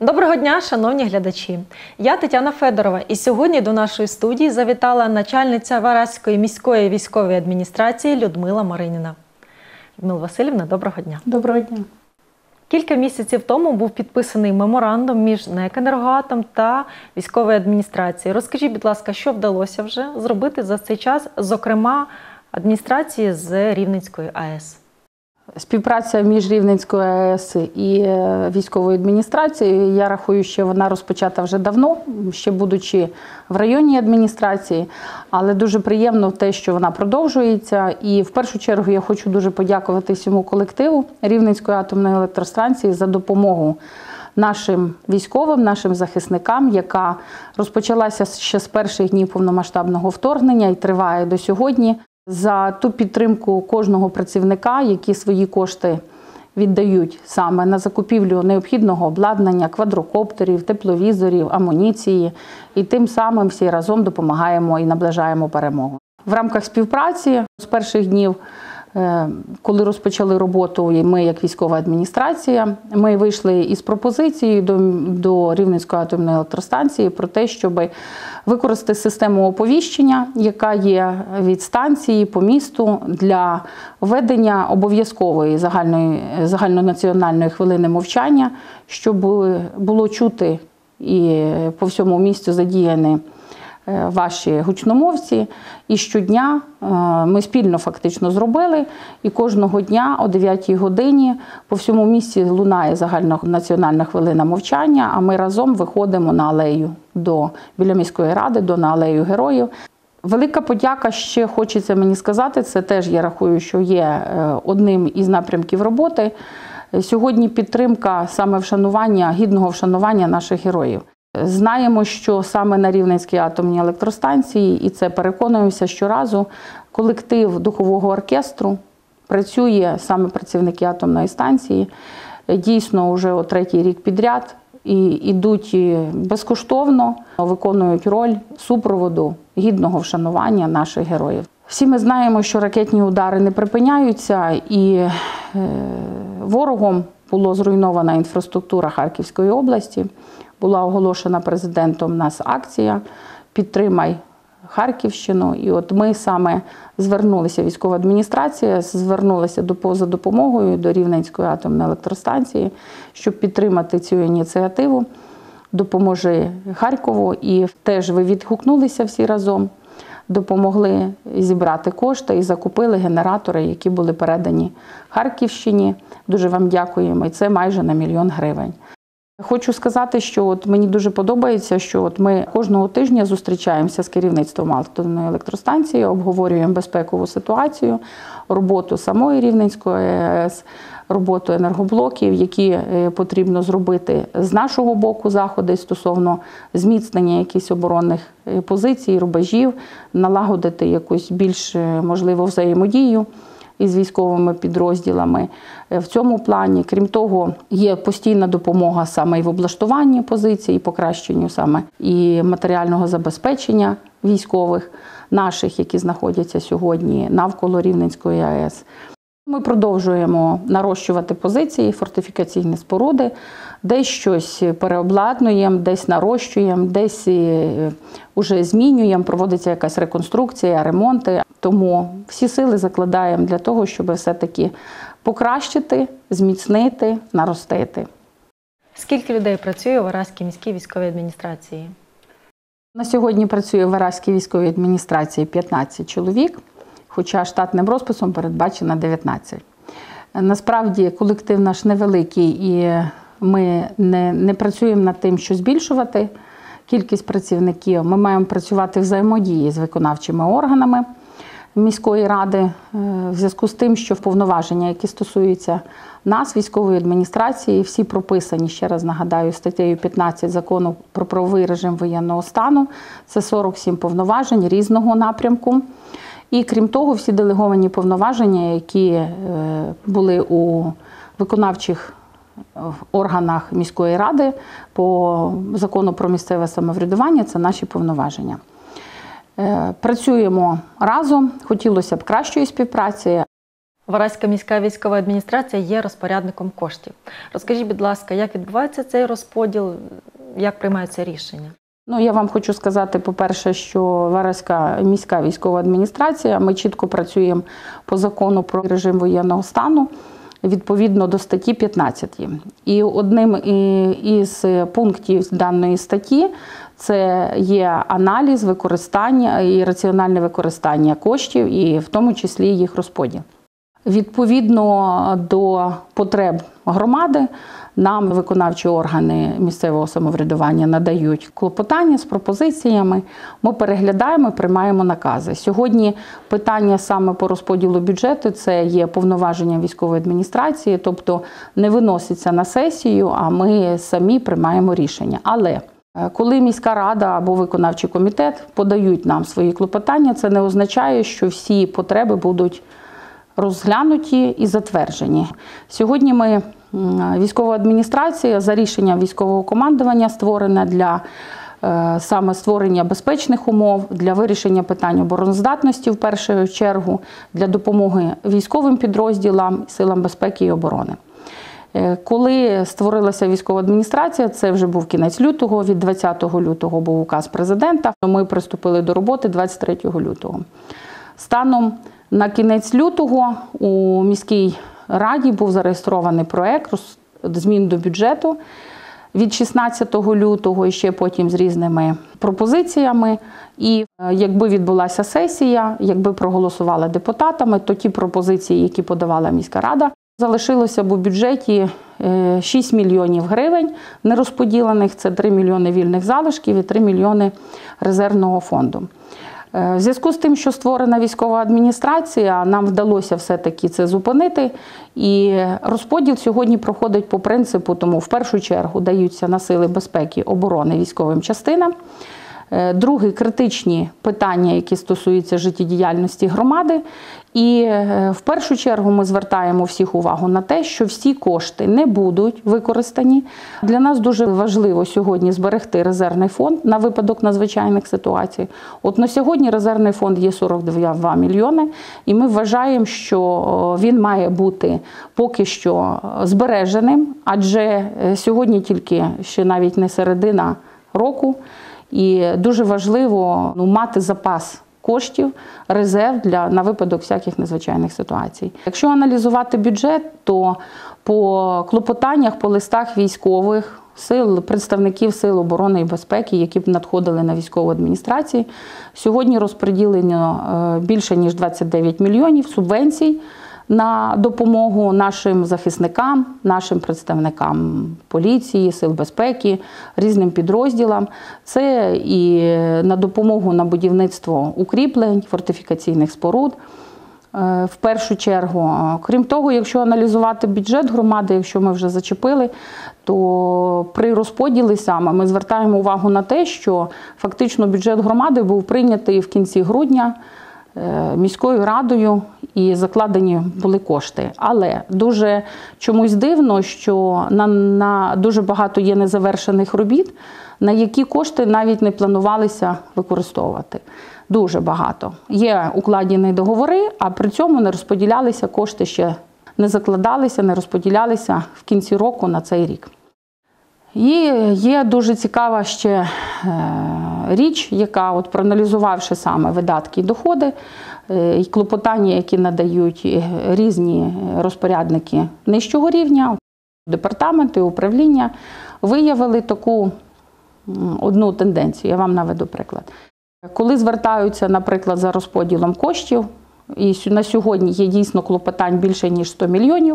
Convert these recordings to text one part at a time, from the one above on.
Доброго дня, шановні глядачі! Я Тетяна Федорова, і сьогодні до нашої студії завітала начальниця Вараської міської військової адміністрації Людмила Мариніна. Людмила Васильівна, доброго дня! Доброго дня! Кілька місяців тому був підписаний меморандум між НЕК «Енергоатом» та військовою адміністрацією. Розкажіть, будь ласка, що вдалося вже зробити за цей час, зокрема, адміністрації з Рівненської АЕС? Співпраця між Рівненською АЕС і військовою адміністрацією, я рахую, що вона розпочата вже давно, ще будучи в районній адміністрації, але дуже приємно те, що вона продовжується. І в першу чергу я хочу дуже подякувати всьому колективу Рівненської атомної електростанції за допомогу нашим військовим, нашим захисникам, яка розпочалася ще з перших днів повномасштабного вторгнення і триває до сьогодні. За ту підтримку кожного працівника, які свої кошти віддають саме на закупівлю необхідного обладнання, квадрокоптерів, тепловізорів, амуніції. І тим самим всі разом допомагаємо і наближаємо перемогу. В рамках співпраці з перших днів, коли розпочали роботу ми як військова адміністрація, ми вийшли із пропозицією до Рівненської атомної електростанції про те, щоб використати систему оповіщення, яка є від станції по місту для введення обов'язкової загальнонаціональної хвилини мовчання, щоб було чути і по всьому місту задіяні ваші гучномовці. І щодня ми спільно фактично зробили, і кожного дня о 9-й годині по всьому місті лунає загальнонаціональна хвилина мовчання, а ми разом виходимо на алею біля міської ради, на алею героїв. Велика подяка ще хочеться мені сказати, це теж я рахую, що є одним із напрямків роботи. Сьогодні підтримка саме гідного вшанування наших героїв. Знаємо, що саме на Рівненській атомній електростанції, і це переконуємося щоразу, колектив духового оркестру працює, саме працівники атомної станції, дійсно вже о 3-й рік підряд, і йдуть безкоштовно, виконують роль супроводу гідного вшанування наших героїв. Всі ми знаємо, що ракетні удари не припиняються, і ворогом була зруйнована інфраструктура Харківської області. Була оголошена президентом у нас акція «Підтримай Харківщину». І от ми саме звернулися, військова адміністрація звернулася за допомогою до Рівненської атомної електростанції, щоб підтримати цю ініціативу «Допоможи Харкову». І теж ви відгукнулися всі разом, допомогли зібрати кошти і закупили генератори, які були передані Харківщині. Дуже вам дякуємо. І це майже на 1 мільйон гривень. Хочу сказати, що мені дуже подобається, що ми кожного тижня зустрічаємося з керівництвом атомної електростанції, обговорюємо безпекову ситуацію, роботу самої Рівненської АЕС, роботу енергоблоків, які потрібно зробити з нашого боку заходи стосовно зміцнення якихось оборонних позицій, рубежів, налагодити якусь більш можливо взаємодію із військовими підрозділами в цьому плані. Крім того, є постійна допомога саме і в облаштуванні позицій, і покращенню саме і матеріального забезпечення військових наших, які знаходяться сьогодні навколо Рівненської АЕС. Ми продовжуємо нарощувати позиції, фортифікаційні споруди, десь щось переобладнуємо, десь нарощуємо, десь уже змінюємо, проводиться якась реконструкція, ремонти. Тому всі сили закладаємо для того, щоб все-таки покращити, зміцнити, наростити. Скільки людей працює у Вараській міській військовій адміністрації? На сьогодні працює в Вараській військовій адміністрації 15 чоловік, хоча штатним розписом передбачено 19. Насправді колектив наш невеликий, і ми не працюємо над тим, що збільшувати кількість працівників. Ми маємо працювати в взаємодії з виконавчими органами міської ради, в зв'язку з тим, що повноваження, які стосуються нас, військової адміністрації, всі прописані, ще раз нагадаю, статтею 15 Закону про правовий режим воєнного стану. Це 47 повноважень різного напрямку. І крім того, всі делеговані повноваження, які були у виконавчих органах міської ради по Закону про місцеве самоврядування, це наші повноваження. Працюємо разом, хотілося б кращої співпраці. Вараська міська військова адміністрація є розпорядником коштів. Розкажіть, будь ласка, як відбувається цей розподіл, як приймаються рішення? Я вам хочу сказати, по-перше, що Вараська міська військова адміністрація, ми чітко працюємо по закону про режим воєнного стану, відповідно до статті 15. І одним із пунктів даної статті це є аналіз використання і раціональне використання коштів, і в тому числі їх розподіл. Відповідно до потреб громади, нам виконавчі органи місцевого самоврядування надають клопотання з пропозиціями, ми переглядаємо, приймаємо накази. Сьогодні питання саме по розподілу бюджету – це є повноваження військової адміністрації, тобто не виноситься на сесію, а ми самі приймаємо рішення. Але коли міська рада або виконавчий комітет подають нам свої клопотання, це не означає, що всі потреби будуть розглянуті і затверджені. Сьогодні військова адміністрація за рішенням військового командування створена для саме створення безпечних умов, для вирішення питань обороноздатності в першу чергу, для допомоги військовим підрозділам, силам безпеки і оборони. Коли створилася військова адміністрація, це вже був кінець лютого, від 20 лютого був указ президента, ми приступили до роботи 23 лютого. Станом на кінець лютого у міській раді був зареєстрований проект змін до бюджету від 16 лютого і ще потім з різними пропозиціями. І якби відбулася сесія, якби проголосували депутатами, то ті пропозиції, які подавала міська рада, залишилося б у бюджеті 6 мільйонів гривень нерозподілених, це 3 мільйони вільних залишків і 3 мільйони резервного фонду. В зв'язку з тим, що створена військова адміністрація, нам вдалося все-таки це зупинити. І розподіл сьогодні проходить по принципу, тому в першу чергу даються на сили безпеки, оборони військовим частинам. Друге – критичні питання, які стосуються життєдіяльності громади. І в першу чергу ми звертаємо всіх увагу на те, що всі кошти не будуть використані. Для нас дуже важливо сьогодні зберегти резервний фонд на випадок надзвичайних ситуацій. От на сьогодні резервний фонд є 42 мільйони, і ми вважаємо, що він має бути поки що збереженим, адже сьогодні тільки ще навіть не середина року, і дуже важливо мати запас коштів, резерв на випадок всяких надзвичайних ситуацій. Якщо аналізувати бюджет, то по клопотаннях, по листах військових сил, представників сил оборони і безпеки, які б надходили на військову адміністрацію, сьогодні розподілено більше ніж 29 мільйонів субвенцій на допомогу нашим захисникам, нашим представникам поліції, сил безпеки, різним підрозділам. Це і на допомогу на будівництво укріплень, фортифікаційних споруд. В першу чергу. Крім того, якщо аналізувати бюджет громади, якщо ми вже зачепили, то при розподілі саме ми звертаємо увагу на те, що фактично бюджет громади був прийнятий в кінці грудня міською радою і закладені були кошти. Але дуже чомусь дивно, що на дуже багато є незавершених робіт, на які кошти навіть не планувалися використовувати. Дуже багато. Є укладені договори, а при цьому не розподілялися кошти ще, не закладалися, не розподілялися в кінці року на цей рік. І є дуже цікава ще річ, яка, проаналізувавши саме видатки і доходи, і клопотання, які надають різні розпорядники нижчого рівня, департаменти, управління, виявили таку одну тенденцію. Я вам наведу приклад. Коли звертаються, наприклад, за розподілом коштів, і на сьогодні є дійсно клопотань більше, ніж 100 мільйонів,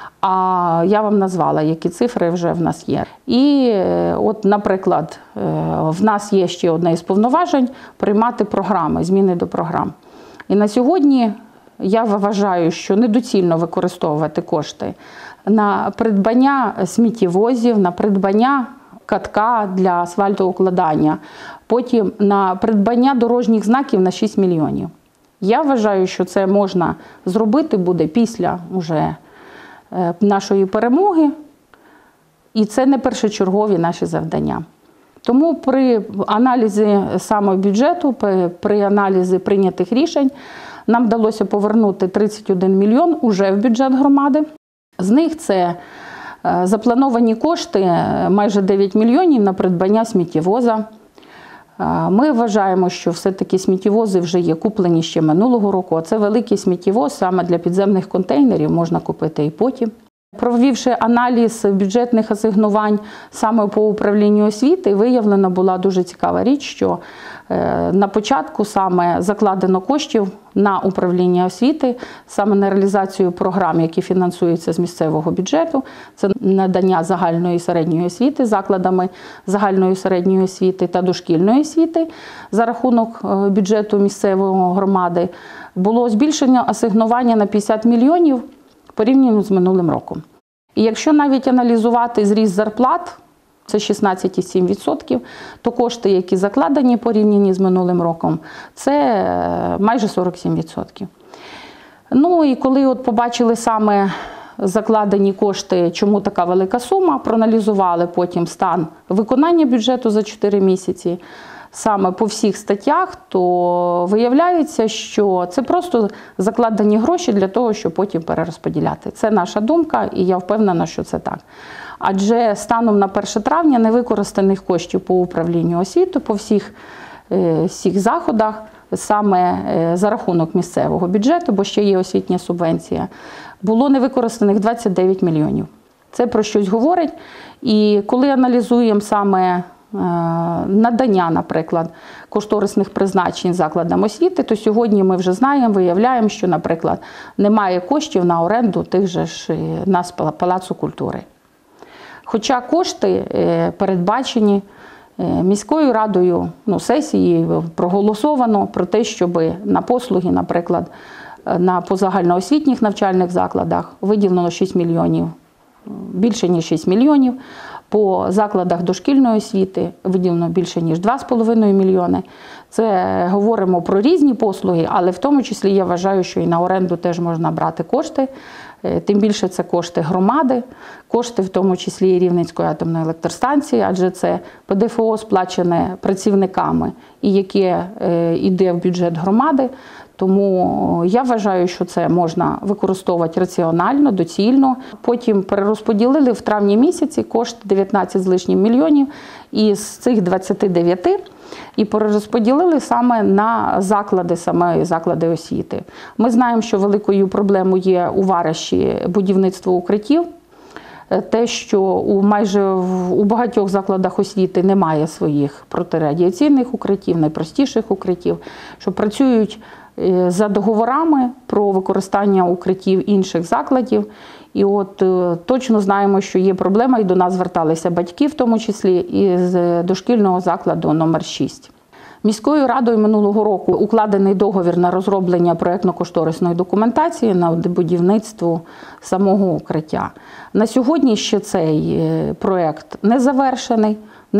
а я вам назвала, які цифри вже в нас є. І от, наприклад, в нас є ще одне із повноважень – приймати програми, зміни до програм. І на сьогодні я вважаю, що недоцільно використовувати кошти на придбання сміттєвозів, на придбання катка для асфальтоукладання, потім на придбання дорожніх знаків на 6 мільйонів. Я вважаю, що це можна зробити буде після уже нашої перемоги, і це не першочергові наші завдання. Тому при аналізі саме бюджету, при аналізі прийнятих рішень, Нам вдалося повернути 31 мільйон уже в бюджет громади. З них це заплановані кошти майже 9 мільйонів на придбання сміттєвоза. Ми вважаємо, що все-таки сміттєвози вже є куплені ще минулого року, а це великий сміттєвоз саме для підземних контейнерів, можна купити і потім. Провівши аналіз бюджетних асигнувань саме по управлінню освіти, виявлена була дуже цікава річ, що на початку саме закладено коштів на управління освіти, саме на реалізацію програм, які фінансуються з місцевого бюджету. Це надання загальної і середньої освіти закладами загальної і середньої освіти та дошкільної освіти за рахунок бюджету місцевої громади. Було збільшення асигнування на 50 мільйонів порівняно з минулим роком. І якщо навіть аналізувати зріст зарплат, це 16,7%, то кошти, які закладені порівняні з минулим роком, це майже 47%. Ну і коли от побачили саме закладені кошти, чому така велика сума, проаналізували потім стан виконання бюджету за 4 місяці, саме по всіх статтях, то виявляється, що це просто закладені гроші для того, щоб потім перерозподіляти. Це наша думка, і я впевнена, що це так. Адже станом на 1 травня невикористаних коштів по управлінню освіти, по всіх заходах, саме за рахунок місцевого бюджету, бо ще є освітня субвенція, було невикористаних 29 мільйонів. Це про щось говорить. І коли аналізуємо саме надання, наприклад, кошторисних призначень закладам освіти, то сьогодні ми вже знаємо, виявляємо, що, наприклад, немає коштів на оренду тих же ж нас Палацу культури. Хоча кошти передбачені міською радою, сесією проголосовано про те, щоб на послуги, наприклад, на позагальноосвітніх навчальних закладах виділено 6 мільйонів, більше ніж 6 мільйонів, по закладах дошкільної освіти виділено більше ніж 2,5 мільйони. Це говоримо про різні послуги, але в тому числі я вважаю, що і на оренду теж можна брати кошти. Тим більше це кошти громади, кошти в тому числі і Рівненської атомної електростанції, адже це ПДФО сплачене працівниками і яке йде в бюджет громади. Тому я вважаю, що це можна використовувати раціонально, доцільно. Потім перерозподілили в травні місяці кошти 19 з лишнім мільйонів, і з цих 29 і перерозподілили саме на заклади освіти. Ми знаємо, що великою проблемою є у Вараші будівництво укриттів. Те, що у багатьох закладах освіти немає своїх протирадіаційних укриттів, найпростіших укриттів, що працюють за договорами про використання укриттів інших закладів. І от точно знаємо, що є проблема, і до нас зверталися батьки, в тому числі із дошкільного закладу номер 6. Міською радою минулого року укладений договір на розроблення проєктно-кошторисної документації на будівництво самого укриття. На сьогодні ще цей проєкт не завершений,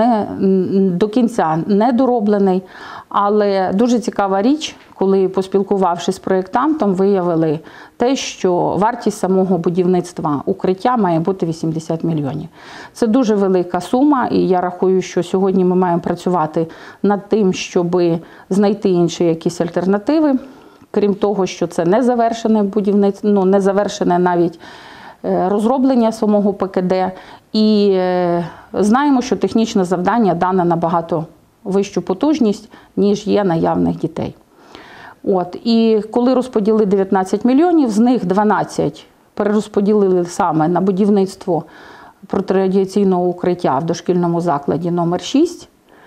до кінця не дороблений, але дуже цікава річ, коли, поспілкувавшись з проєктантом, виявили те, що вартість самого будівництва укриття має бути 80 мільйонів. Це дуже велика сума, і я рахую, що сьогодні ми маємо працювати над тим, щоб знайти інші якісь альтернативи. Крім того, що це не завершене будівництво, не завершене навіть розроблення самого ПКД. І знаємо, що технічне завдання дане набагато вищу потужність, ніж є наявних дітей. І коли розподілили 19 мільйонів, з них 12 перерозподілили саме на будівництво протирадіаційного укриття в дошкільному закладі номер 6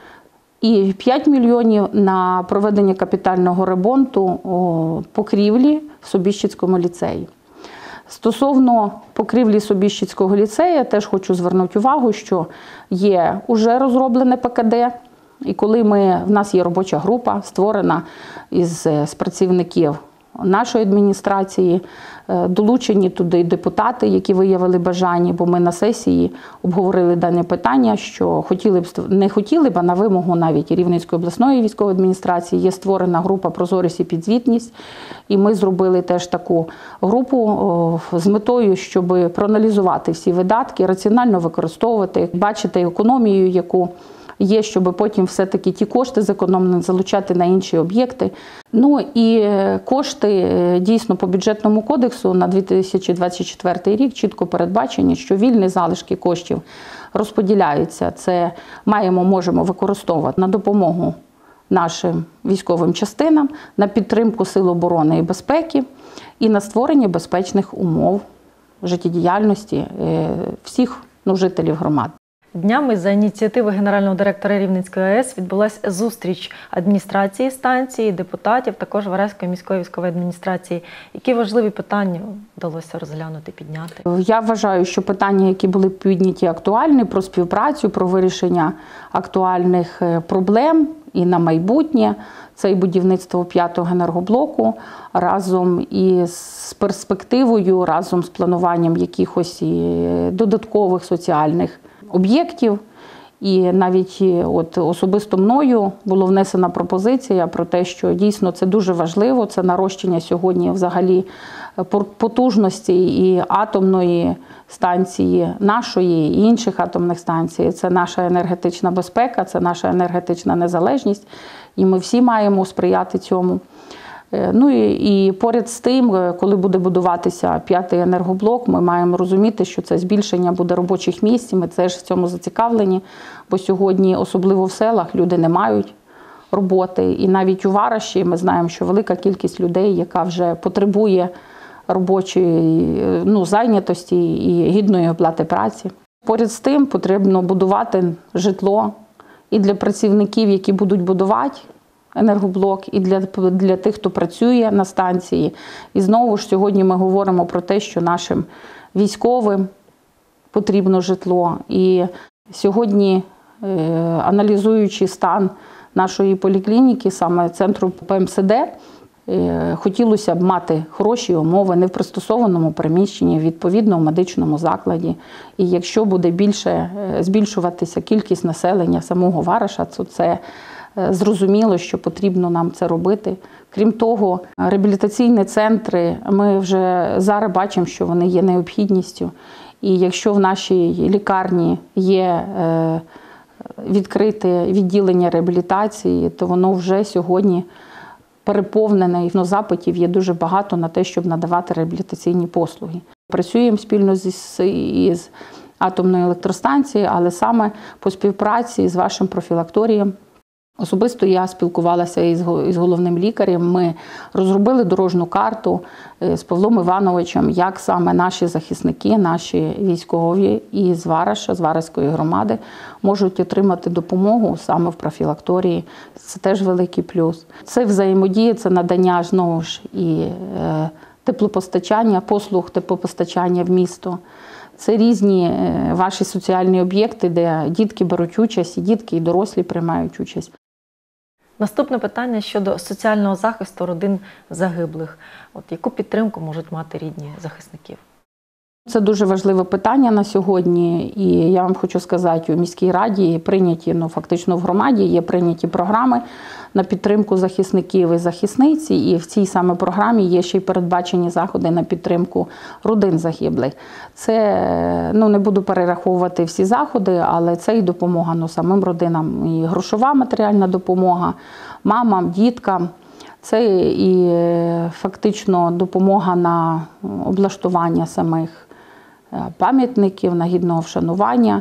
і 5 мільйонів на проведення капітального ремонту покрівлі в Собіщицькому ліцеї. Стосовно покрівлі Собіщицького ліцею, теж хочу звернути увагу, що є уже розроблене ПКД, і коли в нас є робоча група, створена з працівників нашої адміністрації, долучені туди депутати, які виявили бажання, бо ми на сесії обговорили дане питання, що не хотіли б, а на вимогу навіть Рівненської обласної військової адміністрації є створена група «Прозорість і підзвітність», і ми зробили теж таку групу з метою, щоб проаналізувати всі видатки, раціонально використовувати, бачити економію, є, щоб потім все-таки ті кошти зекономлені залучати на інші об'єкти. Ну і кошти дійсно по бюджетному кодексу на 2024 рік чітко передбачені, що вільні залишки коштів розподіляються. Це можемо використовувати на допомогу нашим військовим частинам, на підтримку Сил оборони і безпеки і на створення безпечних умов життєдіяльності всіх жителів громад. Днями за ініціативи генерального директора Рівненської АЕС відбулася зустріч адміністрації станції, депутатів, також Вараської міської військової адміністрації. Які важливі питання вдалося розглянути, підняти? Я вважаю, що питання, які були підняті, актуальні, про співпрацю, про вирішення актуальних проблем і на майбутнє. Це і будівництво 5-го енергоблоку разом із перспективою, разом з плануванням якихось додаткових соціальних об'єктів. І навіть особисто мною була внесена пропозиція про те, що дійсно це дуже важливо, це нарощення сьогодні взагалі потужності і атомної станції нашої, і інших атомних станцій. Це наша енергетична безпека, це наша енергетична незалежність, і ми всі маємо сприяти цьому. Ну і поряд з тим, коли буде будуватися 5-й енергоблок, ми маємо розуміти, що це збільшення буде робочих місць, ми теж в цьому зацікавлені, бо сьогодні, особливо в селах, люди не мають роботи. І навіть у Вараші ми знаємо, що велика кількість людей, яка вже потребує робочої зайнятості і гідної оплати праці. Поряд з тим потрібно будувати житло і для працівників, які будуть будувати енергоблок, і для тих, хто працює на станції. І знову ж сьогодні ми говоримо про те, що нашим військовим потрібно житло. І сьогодні, аналізуючи стан нашої поліклініки, саме центру ПМСД, хотілося б мати хороші умови не в пристосованому приміщенні, в відповідному медичному закладі. І якщо буде більше збільшуватися кількість населення самого Вараша, то це зрозуміло, що потрібно нам це робити. Крім того, реабілітаційні центри, ми вже зараз бачимо, що вони є необхідністю. І якщо в нашій лікарні є відкрите відділення реабілітації, то воно вже сьогодні переповнене, і запитів є дуже багато на те, щоб надавати реабілітаційні послуги. Працюємо спільно із атомною електростанцією, але саме по співпраці з вашим профілакторієм. Особисто я спілкувалася із головним лікарем, ми розробили дорожню карту з Павлом Івановичем, як саме наші захисники, наші військові із Вараша, з Вараської громади можуть отримати допомогу саме в профілакторії. Це теж великий плюс. Це взаємодія, це надання, знову ж, і теплопостачання, послуг теплопостачання в місто. Це різні ваші соціальні об'єкти, де дітки беруть участь, і дітки, і дорослі приймають участь. Наступне питання щодо соціального захисту родин загиблих. Яку підтримку можуть мати рідні захисників? Це дуже важливе питання на сьогодні, і я вам хочу сказати, у міській раді прийняті, фактично в громаді є прийняті програми на підтримку захисників і захисниць, і в цій саме програмі є ще й передбачені заходи на підтримку родин загиблих. Це, не буду перераховувати всі заходи, але це і допомога самим родинам, і грошова матеріальна допомога, мамам, діткам. Це і фактично допомога на облаштування самих пам'ятників, на гідного вшанування.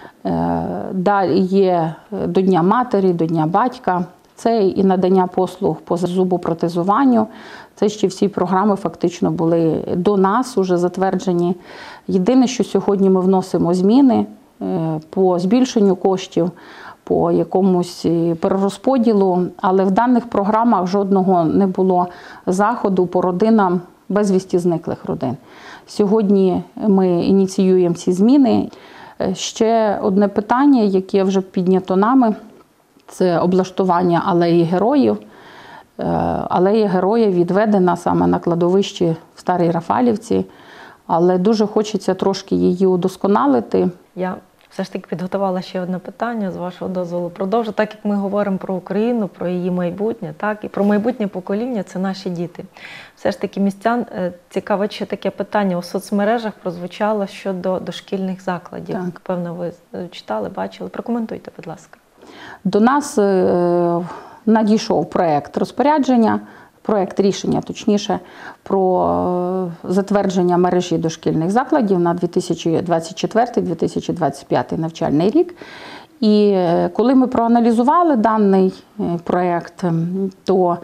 Далі є до Дня матері, до Дня батька. Це і надання послуг по зубопротезуванню. Це ще всі програми фактично були до нас уже затверджені. Єдине, що сьогодні ми вносимо зміни по збільшенню коштів, по якомусь перерозподілу, але в даних програмах жодного не було заходу по родинам безвісті зниклих родин. Сьогодні ми ініціюємо ці зміни. Ще одне питання, яке вже піднято нами, це облаштування алеї героїв. Алея героїв відведена саме на кладовищі в Старій Рафалівці, але дуже хочеться трошки її удосконалити. Я все ж таки підготувала ще одне питання, з вашого дозволу. Продовжу, так як ми говоримо про Україну, про її майбутнє, так, і про майбутнє покоління – це наші діти. Все ж таки містян цікавить ще таке питання. У соцмережах прозвучало щодо дошкільних закладів. Так. Певно, ви читали, бачили. Прокоментуйте, будь ласка. До нас надійшов проєкт розпорядження, проєкт рішення, точніше, про затвердження мережі дошкільних закладів на 2024-2025 навчальний рік. І коли ми проаналізували даний проєкт, то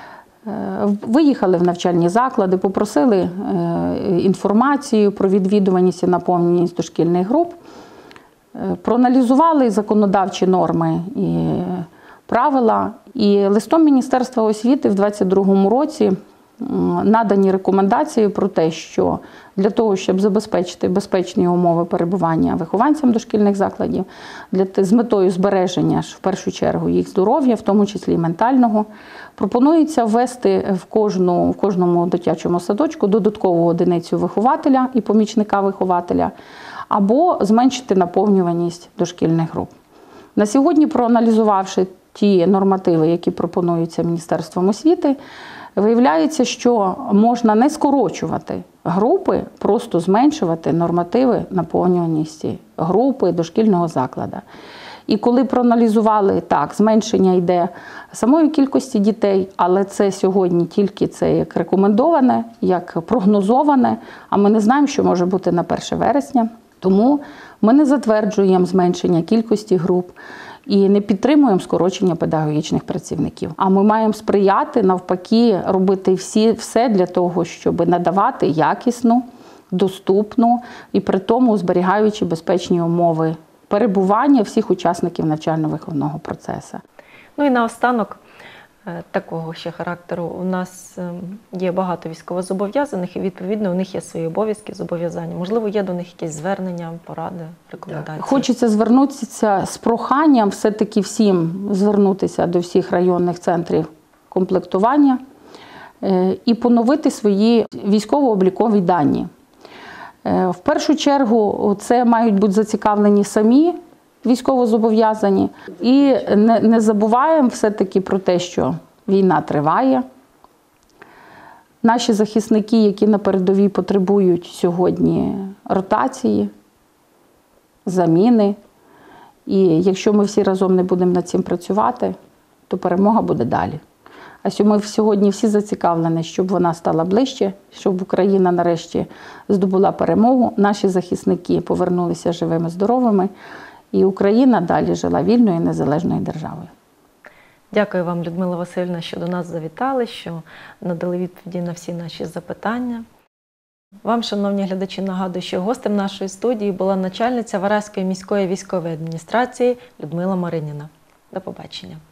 виїхали в навчальні заклади, попросили інформацію про відвідуваність і наповненість дошкільних груп, проаналізували законодавчі норми і правила. І листом Міністерства освіти в 2022 році надані рекомендації про те, що для того, щоб забезпечити безпечні умови перебування вихованцям дошкільних закладів, з метою збереження, в першу чергу, їх здоров'я, в тому числі і ментального, пропонується ввести в кожному дитячому садочку додаткову одиницю вихователя і помічника вихователя, або зменшити наповнюваність дошкільних груп. На сьогодні, проаналізувавши ті нормативи, які пропонуються Міністерством освіти, виявляється, що можна не скорочувати групи, просто зменшувати нормативи наповнюваності групи дошкільного закладу. І коли проаналізували, так, зменшення йде самої кількості дітей, але це сьогодні тільки це як рекомендоване, як прогнозоване, а ми не знаємо, що може бути на 1 вересня. Тому ми не затверджуємо зменшення кількості груп і не підтримуємо скорочення педагогічних працівників. А ми маємо сприяти, навпаки, робити все для того, щоб надавати якісну, доступну і при тому зберігаючи безпечні умови перебування всіх учасників навчально-виховного процесу. Ну і наостанок такого ще характеру. У нас є багато військовозобов'язаних і, відповідно, у них є свої обов'язки, зобов'язання. Можливо, є до них якісь звернення, поради, рекомендації? Хочеться звернутися з проханням все-таки всім звернутися до всіх районних центрів комплектування і поновити свої військово-облікові дані. В першу чергу це мають бути зацікавлені самі військовозобов'язані. І не забуваємо все-таки про те, що війна триває. Наші захисники, які на передовій потребують сьогодні ротації, заміни. І якщо ми всі разом не будемо над цим працювати, то перемога буде далі. А ми сьогодні всі зацікавлені, щоб вона стала ближче, щоб Україна нарешті здобула перемогу, наші захисники повернулися живими, здоровими, і Україна далі жила вільною і незалежною державою. Дякую вам, Людмила Васильівна, що до нас завітали, що надали відповіді на всі наші запитання. Вам, шановні глядачі, нагадую, що гостем нашої студії була начальниця Вараської міської військової адміністрації Людмила Мариніна. До побачення.